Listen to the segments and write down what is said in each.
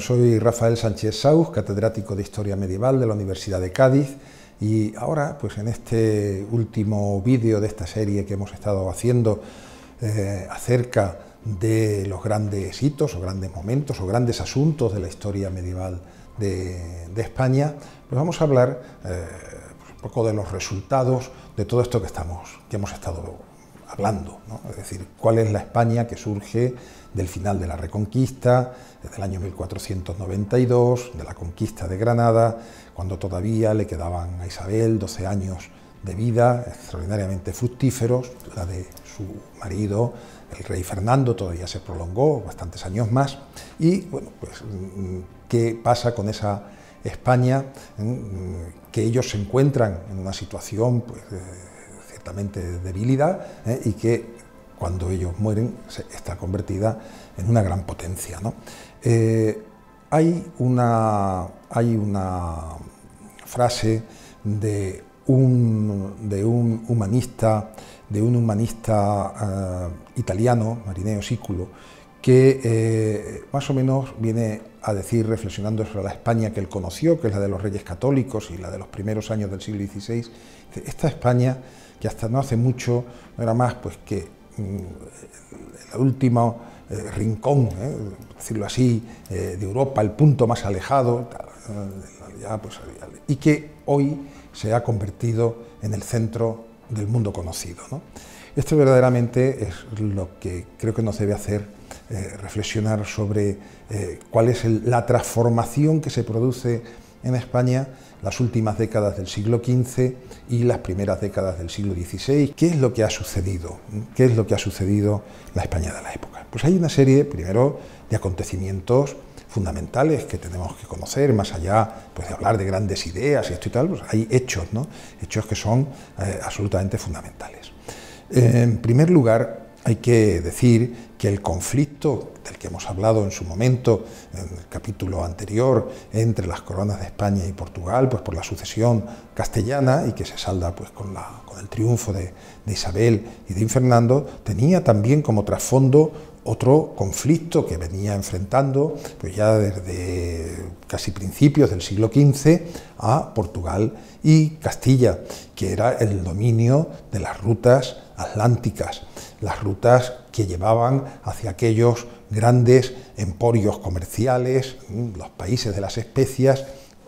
soy Rafael Sánchez Sauz, catedrático de Historia Medieval de la Universidad de Cádiz, y ahora, pues en este último vídeo de esta serie que hemos estado haciendo acerca de los grandes hitos o grandes momentos o grandes asuntos de la historia medieval de España, pues vamos a hablar un poco de los resultados de todo esto que hemos estado hablando, ¿no? Es decir, cuál es la España que surge del final de la Reconquista, desde el año 1492, de la conquista de Granada, cuando todavía le quedaban a Isabel 12 años de vida, extraordinariamente fructíferos. La de su marido, el rey Fernando, todavía se prolongó bastantes años más. Y bueno, pues, ¿qué pasa con esa España? Que ellos se encuentran en una situación, pues, ciertamente de debilidad, y que cuando ellos mueren está convertida en una gran potencia, ¿no? Hay una frase de un humanista italiano, Marineo Siculo, que más o menos viene a decir, reflexionando sobre la España que él conoció, que es la de los reyes católicos y la de los primeros años del siglo XVI, esta España, que hasta no hace mucho no era más pues que el último rincón, decirlo así, de Europa, el punto más alejado, y que hoy se ha convertido en el centro del mundo conocido, ¿no? Esto verdaderamente es lo que creo que nos debe hacer reflexionar sobre cuál es la transformación que se produce en España las últimas décadas del siglo XV y las primeras décadas del siglo XVI. ¿Qué es lo que ha sucedido? ¿Qué es lo que ha sucedido en la España de la época? Pues hay una serie, primero, de acontecimientos fundamentales que tenemos que conocer, más allá pues, de hablar de grandes ideas y esto y tal, pues hay hechos, ¿no? Hechos que son absolutamente fundamentales. En primer lugar, hay que decir que el conflicto del que hemos hablado en su momento, en el capítulo anterior, entre las coronas de España y Portugal, pues por la sucesión castellana, y que se salda pues con el triunfo de Isabel y de Fernando, tenía también como trasfondo otro conflicto que venía enfrentando pues ya desde casi principios del siglo XV a Portugal y Castilla, que era el dominio de las rutas atlánticas, las rutas que llevaban hacia aquellos grandes emporios comerciales, los países de las especias,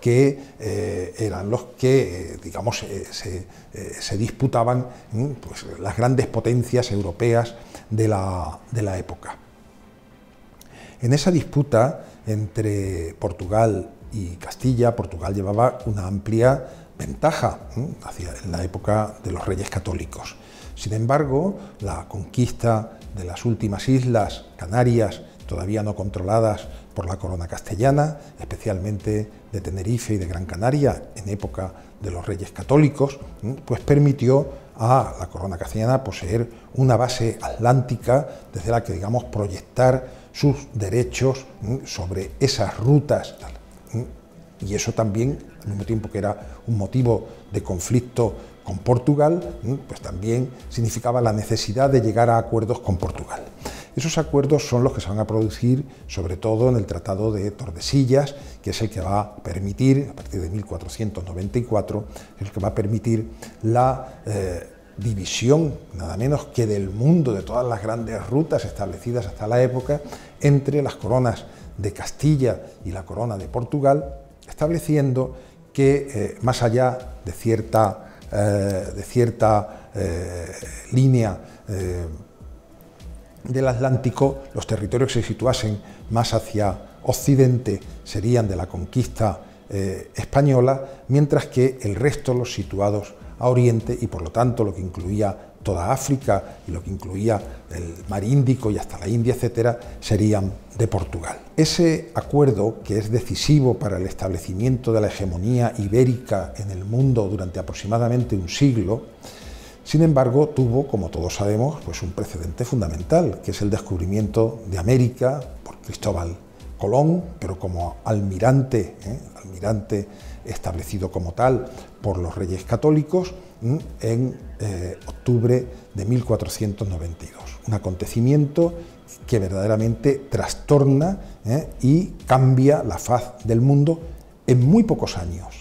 que eran los que, digamos, se disputaban pues, las grandes potencias europeas de la época. En esa disputa entre Portugal y Castilla, Portugal llevaba una amplia ventaja en la época de los reyes católicos. Sin embargo, la conquista de las últimas islas Canarias, todavía no controladas por la corona castellana, especialmente de Tenerife y de Gran Canaria, en época de los reyes católicos, pues permitió a la corona castellana poseer una base atlántica desde la que, digamos, proyectar sus derechos sobre esas rutas. Y eso también, al mismo tiempo que era un motivo de conflicto con Portugal, pues también significaba la necesidad de llegar a acuerdos con Portugal. Esos acuerdos son los que se van a producir, sobre todo en el Tratado de Tordesillas, que es el que va a permitir, a partir de 1494, el que va a permitir la división, nada menos que del mundo, de todas las grandes rutas establecidas hasta la época, entre las coronas de Castilla y la corona de Portugal, estableciendo que más allá de cierta línea del Atlántico, los territorios que se situasen más hacia occidente serían de la conquista española, mientras que el resto, los situados a oriente, y por lo tanto lo que incluía toda África y lo que incluía el mar Índico y hasta la India, etcétera, serían de Portugal. Ese acuerdo, que es decisivo para el establecimiento de la hegemonía ibérica en el mundo durante aproximadamente un siglo, sin embargo, tuvo, como todos sabemos, pues un precedente fundamental, que es el descubrimiento de América por Cristóbal Colón, pero como almirante establecido como tal por los reyes católicos en octubre de 1492. Un acontecimiento que verdaderamente trastorna y cambia la faz del mundo en muy pocos años,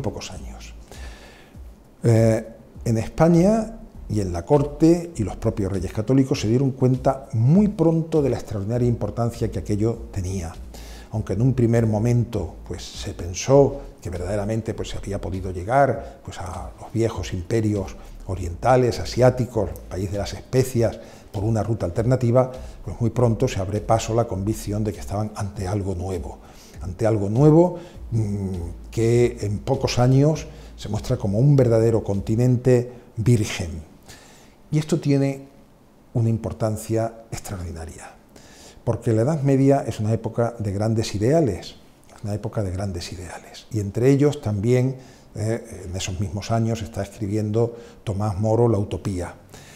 en España y en la corte y los propios reyes católicos se dieron cuenta muy pronto de la extraordinaria importancia que aquello tenía. Aunque en un primer momento pues, se pensó que verdaderamente pues, se había podido llegar pues, a los viejos imperios orientales, asiáticos, el país de las especias, por una ruta alternativa, pues muy pronto se abre paso la convicción de que estaban ante algo nuevo que en pocos años se muestra como un verdadero continente virgen. Y esto tiene una importancia extraordinaria, porque la Edad Media es una época de grandes ideales, y entre ellos también, en esos mismos años, está escribiendo Tomás Moro La Utopía.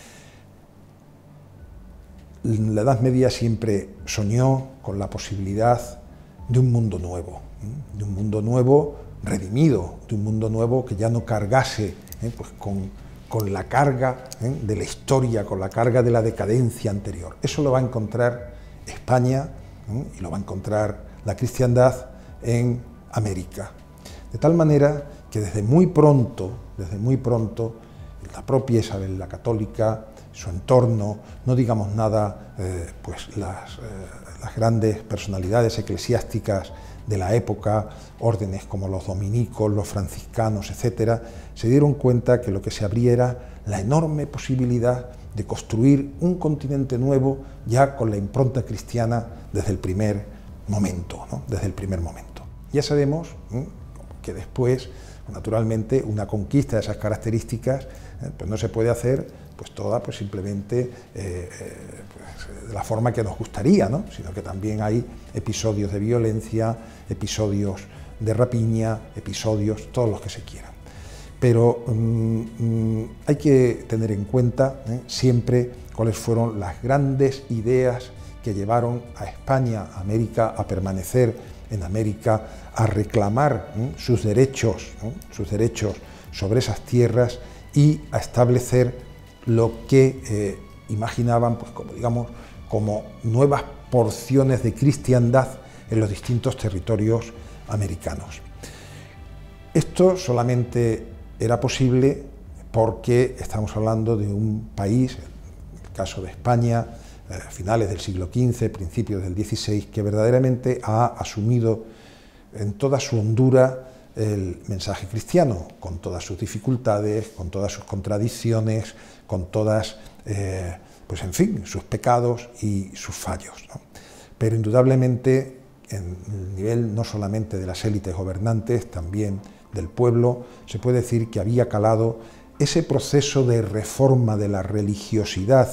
La Edad Media siempre soñó con la posibilidad de un mundo nuevo redimido, de un mundo nuevo que ya no cargase pues con la carga de la historia, con la carga de la decadencia anterior. Eso lo va a encontrar España y lo va a encontrar la cristiandad en América. De tal manera que desde muy pronto, la propia Isabel la Católica, su entorno, no digamos nada, pues las grandes personalidades eclesiásticas de la época, órdenes como los dominicos, los franciscanos, etcétera, se dieron cuenta que lo que se abría era la enorme posibilidad de construir un continente nuevo ya con la impronta cristiana desde el primer momento, ¿no? Ya sabemos que después, naturalmente, una conquista de esas características pues no se puede hacer pues toda pues simplemente de la forma que nos gustaría, ¿no? Sino que también hay episodios de violencia, episodios de rapiña, episodios, todos los que se quieran. Pero hay que tener en cuenta siempre cuáles fueron las grandes ideas que llevaron a España, a América, a permanecer en América, a reclamar sus derechos sobre esas tierras y a establecer lo que imaginaban pues, como nuevas porciones de cristiandad en los distintos territorios americanos. Esto solamente era posible porque estamos hablando de un país, en el caso de España, finales del siglo XV, principios del XVI, que verdaderamente ha asumido en toda su hondura el mensaje cristiano, con todas sus dificultades, con todas sus contradicciones, con todas, pues en fin, sus pecados y sus fallos, ¿no? Pero indudablemente, en el nivel no solamente de las élites gobernantes, también del pueblo, se puede decir que había calado ese proceso de reforma de la religiosidad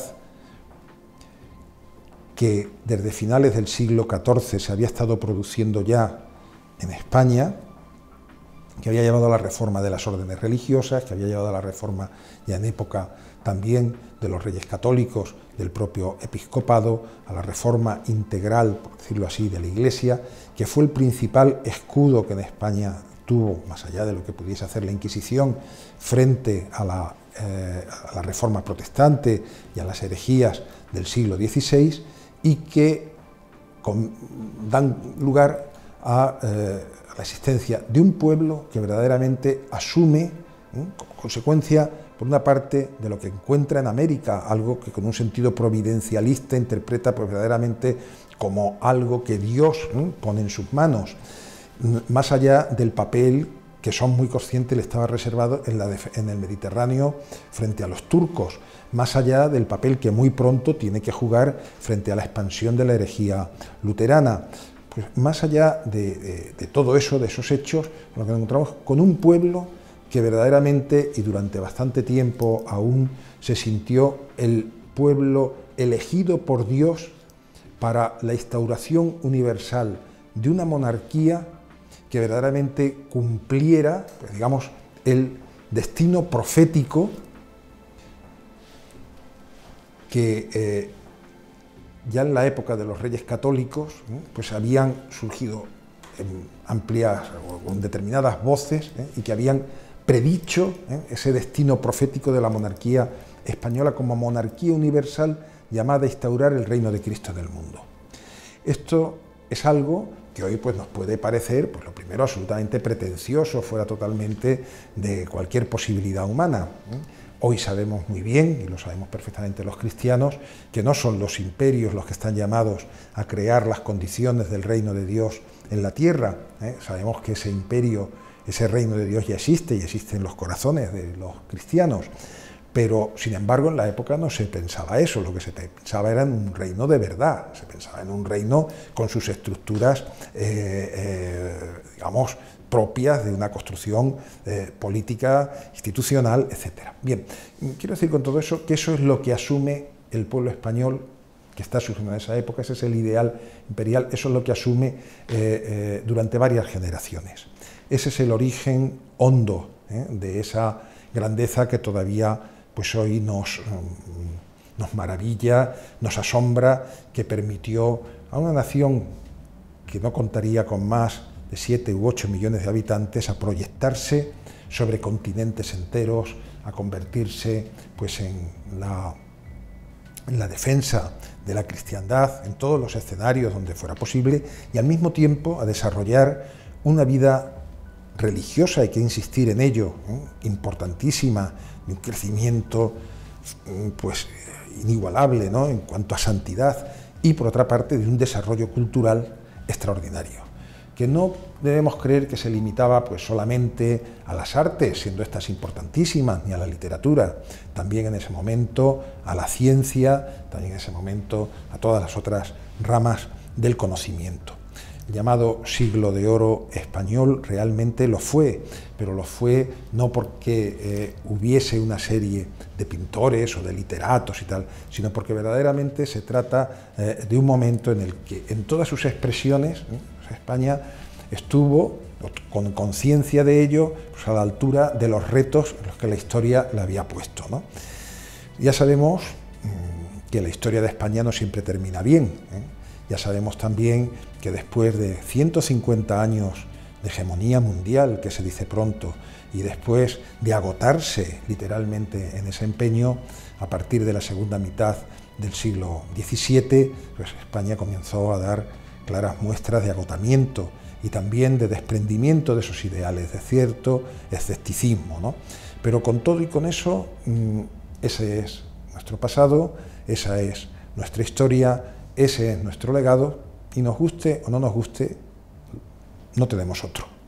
que desde finales del siglo XIV se había estado produciendo ya en España, que había llevado a la reforma de las órdenes religiosas, que había llevado a la reforma ya en época también de los reyes católicos, del propio episcopado, a la reforma integral, por decirlo así, de la Iglesia, que fue el principal escudo que en España tuvo, más allá de lo que pudiese hacer la Inquisición, frente a la reforma protestante y a las herejías del siglo XVI, y que dan lugar a la existencia de un pueblo que verdaderamente asume, como consecuencia, por una parte, de lo que encuentra en América, algo que con un sentido providencialista interpreta pues, verdaderamente como algo que Dios pone en sus manos, más allá del papel que son muy conscientes le estaba reservado en el Mediterráneo frente a los turcos, más allá del papel que muy pronto tiene que jugar frente a la expansión de la herejía luterana. Pues más allá de todo eso, de esos hechos, lo que nos encontramos con un pueblo que verdaderamente y durante bastante tiempo aún se sintió el pueblo elegido por Dios para la instauración universal de una monarquía que verdaderamente cumpliera, pues digamos, el destino profético que ya en la época de los reyes católicos, pues habían surgido amplias o determinadas voces y que habían predicho ese destino profético de la monarquía española como monarquía universal llamada a instaurar el reino de Cristo en el mundo. Esto es algo que hoy pues, nos puede parecer, pues lo primero, absolutamente pretencioso, fuera totalmente de cualquier posibilidad humana. Hoy sabemos muy bien, y lo sabemos perfectamente los cristianos, que no son los imperios los que están llamados a crear las condiciones del reino de Dios en la tierra. Sabemos que ese imperio, ese reino de Dios ya existe y existe en los corazones de los cristianos. Pero, sin embargo, en la época no se pensaba eso, lo que se pensaba era en un reino de verdad, se pensaba en un reino con sus estructuras, digamos, propias de una construcción política, institucional, etc. Bien, quiero decir con todo eso que eso es lo que asume el pueblo español que está surgiendo en esa época, ese es el ideal imperial, eso es lo que asume durante varias generaciones. Ese es el origen hondo de esa grandeza que todavía pues hoy nos maravilla, nos asombra, que permitió a una nación que no contaría con más de 7 u 8 millones de habitantes a proyectarse sobre continentes enteros, a convertirse pues, en la defensa de la cristiandad en todos los escenarios donde fuera posible y al mismo tiempo a desarrollar una vida religiosa, hay que insistir en ello, importantísima, de un crecimiento pues, inigualable, ¿no?, en cuanto a santidad, y por otra parte de un desarrollo cultural extraordinario, que no debemos creer que se limitaba pues, solamente a las artes, siendo estas importantísimas, ni a la literatura, también en ese momento a la ciencia, también en ese momento a todas las otras ramas del conocimiento. El llamado siglo de oro español realmente lo fue, pero lo fue no porque hubiese una serie de pintores o de literatos y tal, sino porque verdaderamente se trata de un momento en el que en todas sus expresiones España estuvo con conciencia de ello pues a la altura de los retos en los que la historia le había puesto, ¿no? Ya sabemos que la historia de España no siempre termina bien, Ya sabemos también que después de 150 años de hegemonía mundial, que se dice pronto, y después de agotarse literalmente en ese empeño, a partir de la segunda mitad del siglo XVII, pues España comenzó a dar claras muestras de agotamiento y también de desprendimiento de esos ideales, de cierto escepticismo, ¿no? Pero con todo y con eso, ese es nuestro pasado, esa es nuestra historia, ese es nuestro legado, y nos guste o no nos guste, no tenemos otro.